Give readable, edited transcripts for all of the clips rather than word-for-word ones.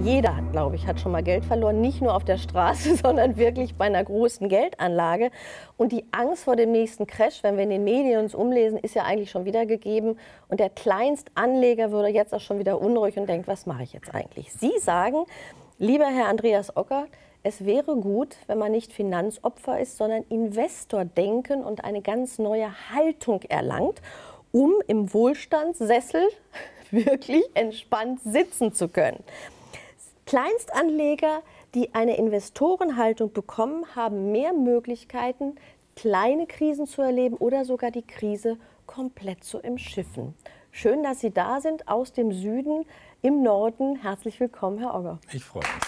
Jeder, glaube ich, hat schon mal Geld verloren, nicht nur auf der Straße, sondern wirklich bei einer großen Geldanlage. Und die Angst vor dem nächsten Crash, wenn wir in den Medien uns umlesen, ist ja eigentlich schon wieder gegeben. Und der Kleinstanleger würde jetzt auch schon wieder unruhig und denkt, was mache ich jetzt eigentlich? Sie sagen, lieber Herr Andreas Ockert, es wäre gut, wenn man nicht Finanzopfer ist, sondern Investor denken und eine ganz neue Haltung erlangt, um im Wohlstandssessel wirklich entspannt sitzen zu können. Kleinstanleger, die eine Investorenhaltung bekommen, haben mehr Möglichkeiten, kleine Krisen zu erleben oder sogar die Krise komplett zu umschiffen. Schön, dass Sie da sind aus dem Süden im Norden. Herzlich willkommen, Herr Ogger. Ich freue mich.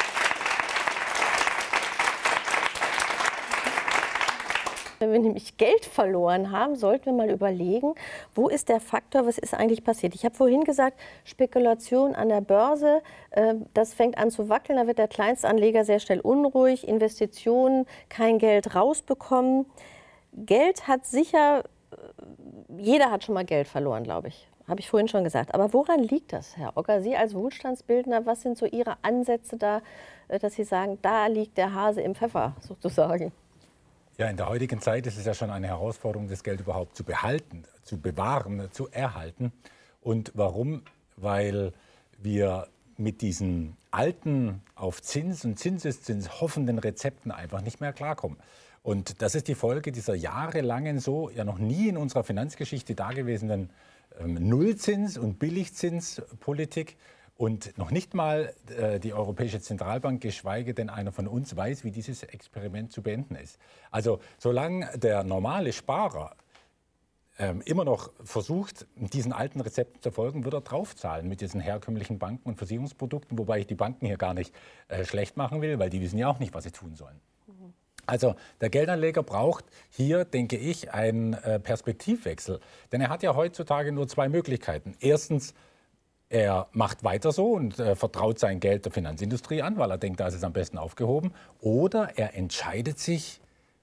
Wenn wir nämlich Geld verloren haben, sollten wir mal überlegen, wo ist der Faktor, was ist eigentlich passiert? Ich habe vorhin gesagt, Spekulation an der Börse, das fängt an zu wackeln, da wird der Kleinstanleger sehr schnell unruhig, Investitionen, kein Geld rausbekommen. Geld hat sicher, jeder hat schon mal Geld verloren, glaube ich. Habe ich vorhin schon gesagt. Aber woran liegt das, Herr Ogger? Sie als Wohlstandsbildner, was sind so Ihre Ansätze da, dass Sie sagen, da liegt der Hase im Pfeffer sozusagen? Ja, in der heutigen Zeit ist es ja schon eine Herausforderung, das Geld überhaupt zu behalten, zu bewahren, zu erhalten. Und warum? Weil wir mit diesen alten, auf Zins und Zinseszins hoffenden Rezepten einfach nicht mehr klarkommen. Und das ist die Folge dieser jahrelangen, so ja noch nie in unserer Finanzgeschichte dagewesenen Nullzins- und Billigzinspolitik. Und noch nicht mal die Europäische Zentralbank, geschweige denn einer von uns, weiß, wie dieses Experiment zu beenden ist. Also solange der normale Sparer immer noch versucht, diesen alten Rezepten zu folgen, wird er draufzahlen mit diesen herkömmlichen Banken- und Versicherungsprodukten, wobei ich die Banken hier gar nicht schlecht machen will, weil die wissen ja auch nicht, was sie tun sollen. Also der Geldanleger braucht hier, denke ich, einen Perspektivwechsel. Denn er hat ja heutzutage nur zwei Möglichkeiten. Erstens, er macht weiter so und vertraut sein Geld der Finanzindustrie an, weil er denkt, da ist es am besten aufgehoben. Oder er entscheidet sich,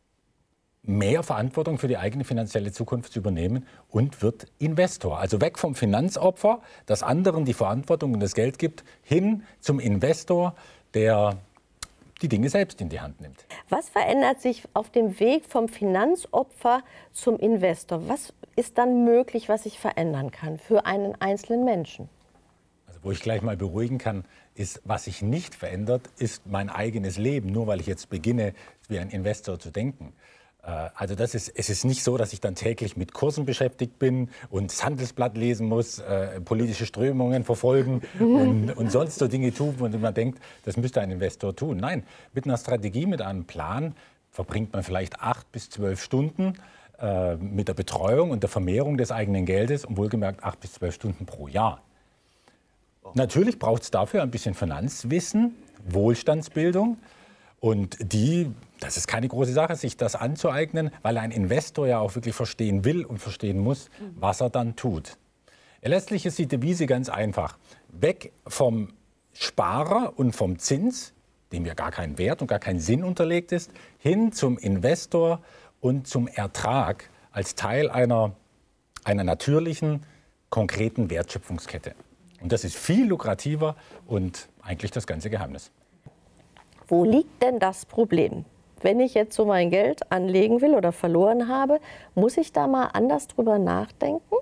mehr Verantwortung für die eigene finanzielle Zukunft zu übernehmen und wird Investor. Also weg vom Finanzopfer, das anderen die Verantwortung und das Geld gibt, hin zum Investor, der die Dinge selbst in die Hand nimmt. Was verändert sich auf dem Weg vom Finanzopfer zum Investor? Was ist dann möglich, was sich verändern kann für einen einzelnen Menschen? Wo ich gleich mal beruhigen kann, ist, was sich nicht verändert, ist mein eigenes Leben, nur weil ich jetzt beginne, wie ein Investor zu denken. Also es ist nicht so, dass ich dann täglich mit Kursen beschäftigt bin und das Handelsblatt lesen muss, politische Strömungen verfolgen und sonst so Dinge tun, von denen man denkt, das müsste ein Investor tun. Nein, mit einer Strategie, mit einem Plan verbringt man vielleicht 8 bis 12 Stunden mit der Betreuung und der Vermehrung des eigenen Geldes und wohlgemerkt 8 bis 12 Stunden pro Jahr. Natürlich braucht es dafür ein bisschen Finanzwissen, Wohlstandsbildung und das ist keine große Sache, sich das anzueignen, weil ein Investor ja auch wirklich verstehen will und verstehen muss, was er dann tut. Letztlich ist die Devise ganz einfach. Weg vom Sparer und vom Zins, dem ja gar kein Wert und gar kein Sinn unterlegt ist, hin zum Investor und zum Ertrag als Teil einer natürlichen, konkreten Wertschöpfungskette. Und das ist viel lukrativer und eigentlich das ganze Geheimnis. Wo liegt denn das Problem? Wenn ich jetzt so mein Geld anlegen will oder verloren habe, muss ich da mal anders drüber nachdenken?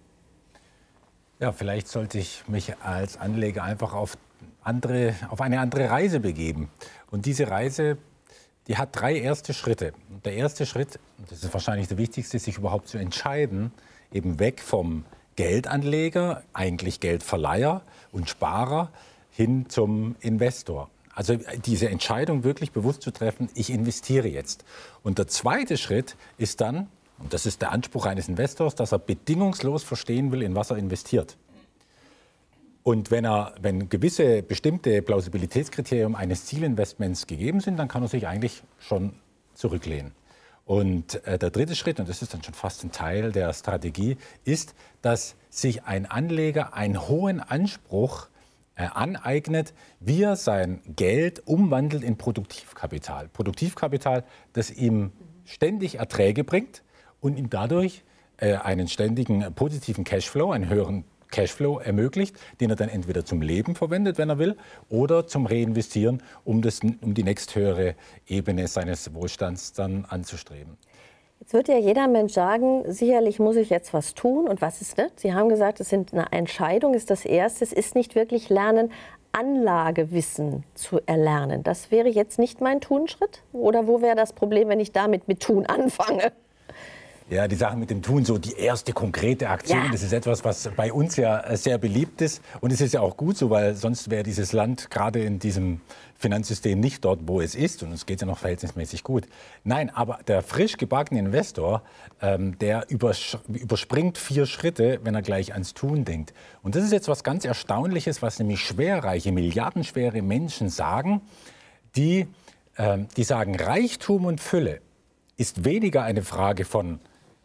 Ja, vielleicht sollte ich mich als Anleger einfach auf eine andere Reise begeben. Und diese Reise, die hat 3 erste Schritte. Und der erste Schritt, das ist wahrscheinlich der wichtigste, sich überhaupt zu entscheiden, eben weg vom Geldanleger, eigentlich Geldverleiher und Sparer, hin zum Investor. Also diese Entscheidung wirklich bewusst zu treffen, ich investiere jetzt. Und der zweite Schritt ist dann, und das ist der Anspruch eines Investors, dass er bedingungslos verstehen will, in was er investiert. Und wenn gewisse bestimmte Plausibilitätskriterien eines Zielinvestments gegeben sind, dann kann er sich eigentlich schon zurücklehnen. Und der dritte Schritt, und das ist dann schon fast ein Teil der Strategie, ist, dass sich ein Anleger einen hohen Anspruch aneignet, wie er sein Geld umwandelt in Produktivkapital. Produktivkapital, das ihm ständig Erträge bringt und ihm dadurch einen ständigen positiven Cashflow, einen höheren Cashflow ermöglicht, den er dann entweder zum Leben verwendet, wenn er will, oder zum Reinvestieren, um die nächsthöhere Ebene seines Wohlstands dann anzustreben. Jetzt wird ja jeder Mensch sagen, sicherlich muss ich jetzt was tun. Und was ist das? Sie haben gesagt, es sind eine Entscheidung, ist das Erste. Es ist nicht wirklich Lernen, Anlagewissen zu erlernen. Das wäre jetzt nicht mein Tunschritt? Oder wo wäre das Problem, wenn ich damit mit Tun anfange? Ja, die Sache mit dem Tun, so die erste konkrete Aktion, ja. Das ist etwas, was bei uns ja sehr beliebt ist. Und es ist ja auch gut so, weil sonst wäre dieses Land gerade in diesem Finanzsystem nicht dort, wo es ist. Und es geht ja noch verhältnismäßig gut. Nein, aber der frisch gebackene Investor, der überspringt 4 Schritte, wenn er gleich ans Tun denkt. Und das ist jetzt was ganz Erstaunliches, was nämlich schwerreiche, milliardenschwere Menschen sagen, die sagen, Reichtum und Fülle ist weniger eine Frage von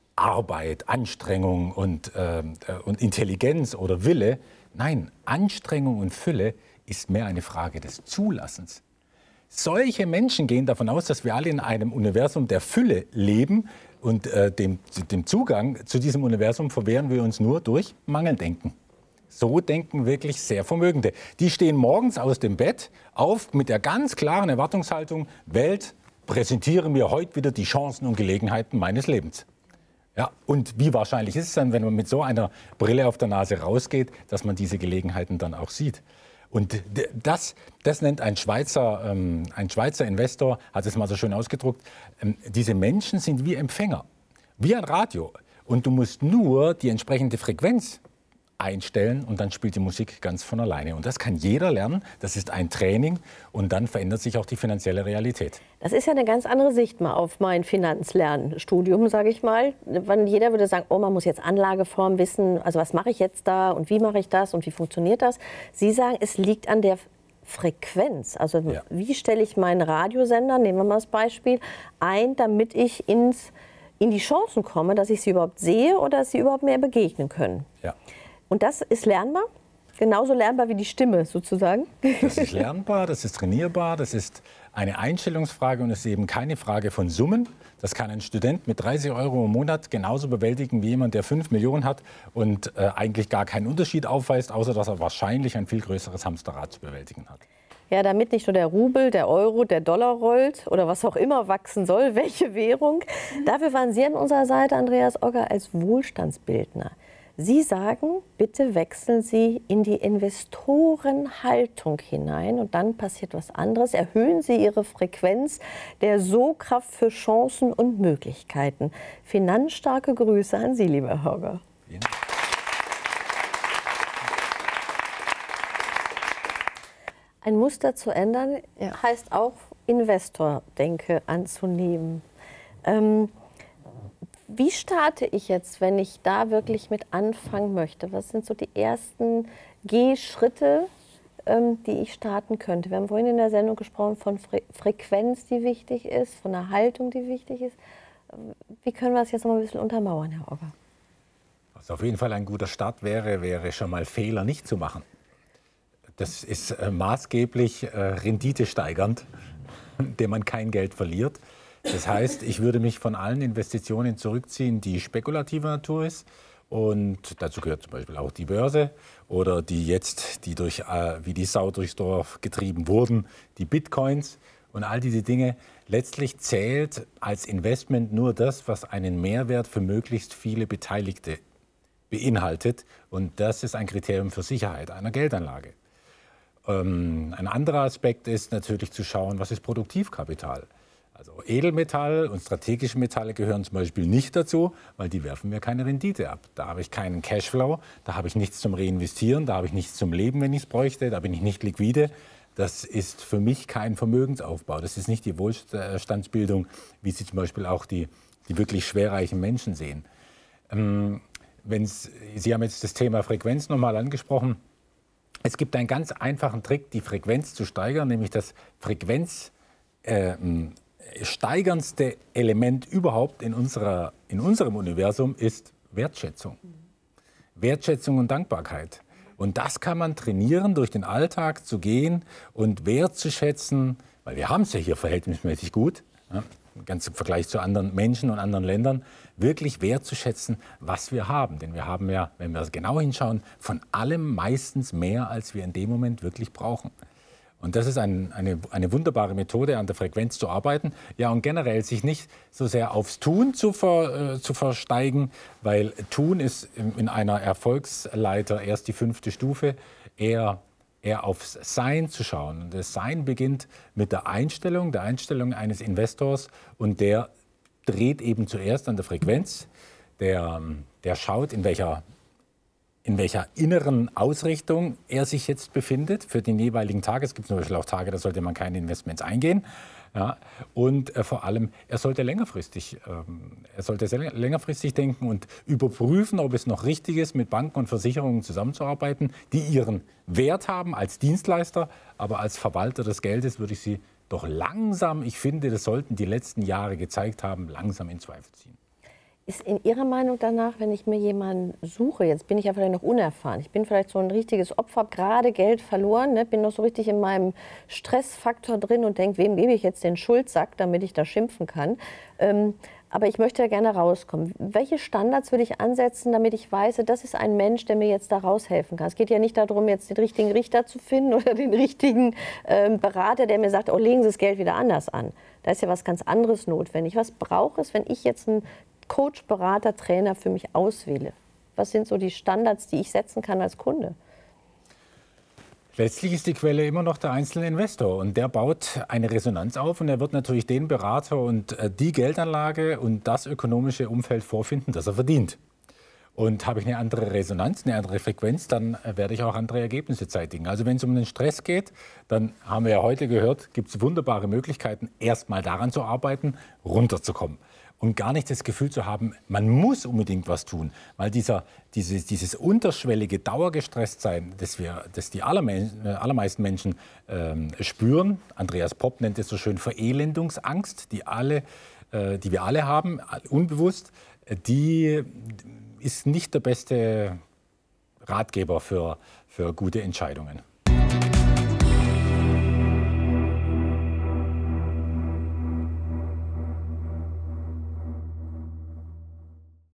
Arbeit, Anstrengung und Intelligenz oder Wille. Nein, Anstrengung und Fülle ist mehr eine Frage des Zulassens. Solche Menschen gehen davon aus, dass wir alle in einem Universum der Fülle leben und dem Zugang zu diesem Universum verwehren wir uns nur durch Mangeldenken. So denken wirklich sehr Vermögende. Die stehen morgens aus dem Bett auf mit der ganz klaren Erwartungshaltung, Welt, präsentiere mir heute wieder die Chancen und Gelegenheiten meines Lebens. Ja, und wie wahrscheinlich ist es dann, wenn man mit so einer Brille auf der Nase rausgeht, dass man diese Gelegenheiten dann auch sieht? Und das nennt ein Schweizer Investor, hat es mal so schön ausgedruckt, diese Menschen sind wie Empfänger, wie ein Radio. Und du musst nur die entsprechende Frequenz einstellen und dann spielt die Musik ganz von alleine. Und das kann jeder lernen, das ist ein Training und dann verändert sich auch die finanzielle Realität. Das ist ja eine ganz andere Sicht mal auf mein Finanzlernstudium, sage ich mal. Wenn jeder würde sagen, oh, man muss jetzt Anlageform wissen, also was mache ich jetzt da und wie mache ich das und wie funktioniert das? Sie sagen, es liegt an der Frequenz. Also ja. Wie stelle ich meinen Radiosender, nehmen wir mal das Beispiel, ein, damit ich in die Chancen komme, dass ich sie überhaupt sehe oder dass sie überhaupt mir begegnen können. Ja. Und das ist lernbar? Genauso lernbar wie die Stimme sozusagen? Das ist lernbar, das ist trainierbar, das ist eine Einstellungsfrage und es ist eben keine Frage von Summen. Das kann ein Student mit 30 € im Monat genauso bewältigen wie jemand, der 5 Millionen hat und eigentlich gar keinen Unterschied aufweist, außer dass er wahrscheinlich ein viel größeres Hamsterrad zu bewältigen hat. Ja, damit nicht nur der Rubel, der Euro, der Dollar rollt oder was auch immer wachsen soll, welche Währung. Dafür waren Sie an unserer Seite, Andreas Ogger, als Wohlstandsbildner. Sie sagen, bitte wechseln Sie in die Investorenhaltung hinein und dann passiert was anderes. Erhöhen Sie Ihre Frequenz der So-Kraft für Chancen und Möglichkeiten. Finanzstarke Grüße an Sie, lieber Herr Ogger. Ja. Ein Muster zu ändern, ja, heißt auch Investordenke anzunehmen. Wie starte ich jetzt, wenn ich da wirklich mit anfangen möchte? Was sind so die ersten Gehschritte, die ich starten könnte? Wir haben vorhin in der Sendung gesprochen von Frequenz, die wichtig ist, von einer Haltung, die wichtig ist. Wie können wir das jetzt noch mal ein bisschen untermauern, Herr Ogger? Was auf jeden Fall ein guter Start wäre schon mal Fehler nicht zu machen. Das ist maßgeblich renditesteigernd, indem man kein Geld verliert. Das heißt, ich würde mich von allen Investitionen zurückziehen, die spekulativer Natur ist. Und dazu gehört zum Beispiel auch die Börse oder die durch wie die Sau durchs Dorf getrieben wurden, die Bitcoins und all diese Dinge. Letztlich zählt als Investment nur das, was einen Mehrwert für möglichst viele Beteiligte beinhaltet. Und das ist ein Kriterium für Sicherheit einer Geldanlage. Ein anderer Aspekt ist natürlich zu schauen, was ist Produktivkapital. Also Edelmetall und strategische Metalle gehören zum Beispiel nicht dazu, weil die werfen mir keine Rendite ab. Da habe ich keinen Cashflow, da habe ich nichts zum Reinvestieren, da habe ich nichts zum Leben, wenn ich es bräuchte, da bin ich nicht liquide. Das ist für mich kein Vermögensaufbau. Das ist nicht die Wohlstandsbildung, wie sie zum Beispiel auch die wirklich schwerreichen Menschen sehen. Sie haben jetzt das Thema Frequenz nochmal angesprochen. Es gibt einen ganz einfachen Trick, die Frequenz zu steigern, nämlich das steigerndste Element überhaupt in unserem Universum ist Wertschätzung. Wertschätzung und Dankbarkeit. Und das kann man trainieren, durch den Alltag zu gehen und wertzuschätzen, weil wir haben es ja hier verhältnismäßig gut. Ja. ganz im Vergleich zu anderen Menschen und anderen Ländern, wirklich wertzuschätzen, was wir haben. Denn wir haben ja, wenn wir genau hinschauen, von allem meistens mehr, als wir in dem Moment wirklich brauchen. Und das ist eine wunderbare Methode, an der Frequenz zu arbeiten. Ja, und generell sich nicht so sehr aufs Tun zu versteigen, weil Tun ist in einer Erfolgsleiter erst die 5. Stufe, eher aufs Sein zu schauen. Und das Sein beginnt mit der Einstellung eines Investors, und der dreht eben zuerst an der Frequenz. Der schaut, in welcher inneren Ausrichtung er sich jetzt befindet für den jeweiligen Tag. Es gibt zum Beispiel auch Tage, da sollte man keine Investments eingehen. Ja, und vor allem, er sollte längerfristig denken und überprüfen, ob es noch richtig ist, mit Banken und Versicherungen zusammenzuarbeiten, die ihren Wert haben als Dienstleister, aber als Verwalter des Geldes würde ich sie doch langsam, ich finde, das sollten die letzten Jahre gezeigt haben, langsam in Zweifel ziehen. Ist in Ihrer Meinung danach, wenn ich mir jemanden suche, jetzt bin ich ja vielleicht noch unerfahren, ich bin vielleicht so ein richtiges Opfer, habe gerade Geld verloren, ne, bin noch so richtig in meinem Stressfaktor drin und denke, wem gebe ich jetzt den Schuldsack, damit ich da schimpfen kann. Aber ich möchte ja gerne rauskommen. Welche Standards würde ich ansetzen, damit ich weiß, das ist ein Mensch, der mir jetzt da raushelfen kann? Es geht ja nicht darum, jetzt den richtigen Richter zu finden oder den richtigen Berater, der mir sagt, oh, legen Sie das Geld wieder anders an. Da ist ja was ganz anderes notwendig. Was braucht es, wenn ich jetzt einen Coach, Berater, Trainer für mich auswähle? Was sind so die Standards, die ich setzen kann als Kunde? Letztlich ist die Quelle immer noch der einzelne Investor, und der baut eine Resonanz auf, und er wird natürlich den Berater und die Geldanlage und das ökonomische Umfeld vorfinden, das er verdient. Und habe ich eine andere Resonanz, eine andere Frequenz, dann werde ich auch andere Ergebnisse zeitigen. Also wenn es um den Stress geht, dann haben wir ja heute gehört, gibt es wunderbare Möglichkeiten, erst mal daran zu arbeiten, runterzukommen. Und gar nicht das Gefühl zu haben, man muss unbedingt was tun. Weil dieses unterschwellige Dauergestresstsein, das die allermeisten Menschen spüren, Andreas Popp nennt es so schön Verelendungsangst, die wir alle haben, unbewusst, die ist nicht der beste Ratgeber für gute Entscheidungen.